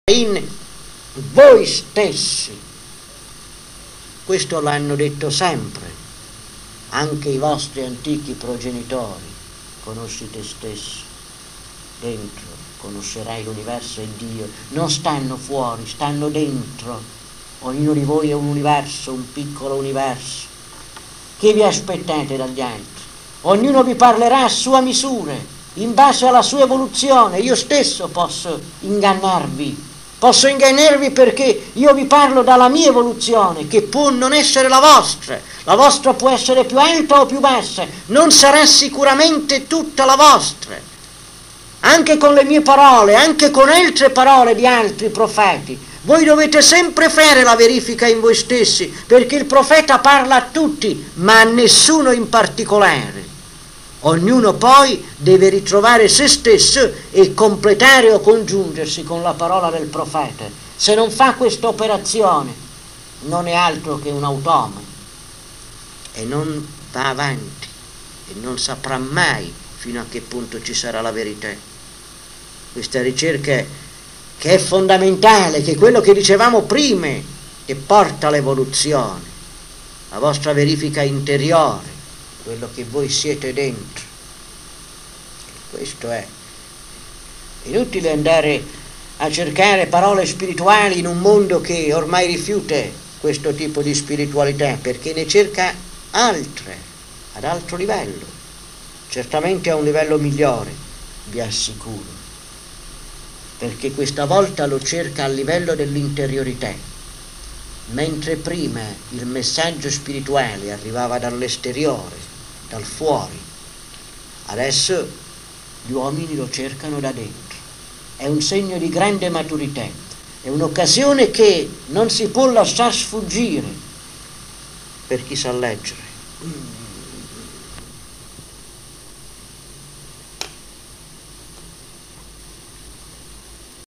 in voi stessi. Questo l'hanno detto sempre, anche i vostri antichi progenitori. Conosci te stesso, dentro, conoscerai l'universo e Dio. Non stanno fuori, stanno dentro. Ognuno di voi è un universo, un piccolo universo. Che vi aspettate dagli altri? Ognuno vi parlerà a sua misura, in base alla sua evoluzione. Io stesso posso ingannarvi perché io vi parlo dalla mia evoluzione, che può non essere la vostra. La vostra può essere più alta o più bassa, non sarà sicuramente tutta la vostra. Anche con le mie parole, anche con altre parole di altri profeti, voi dovete sempre fare la verifica in voi stessi, perché il profeta parla a tutti, ma a nessuno in particolare. Ognuno poi deve ritrovare se stesso e completare o congiungersi con la parola del profeta. Se non fa questa operazione, non è altro che un automa e non va avanti e non saprà mai fino a che punto ci sarà la verità. Questa ricerca che è fondamentale, che è quello che dicevamo prima, che porta all'evoluzione, la vostra verifica interiore, quello che voi siete dentro. Questo è inutile andare a cercare parole spirituali in un mondo che ormai rifiuta questo tipo di spiritualità, perché ne cerca altre, ad altro livello, certamente a un livello migliore, vi assicuro, perché questa volta lo cerca a livello dell'interiorità, mentre prima il messaggio spirituale arrivava dall'esteriore, dal fuori. Adesso gli uomini lo cercano da dentro. È un segno di grande maturità, è un'occasione che non si può lasciar sfuggire per chi sa leggere.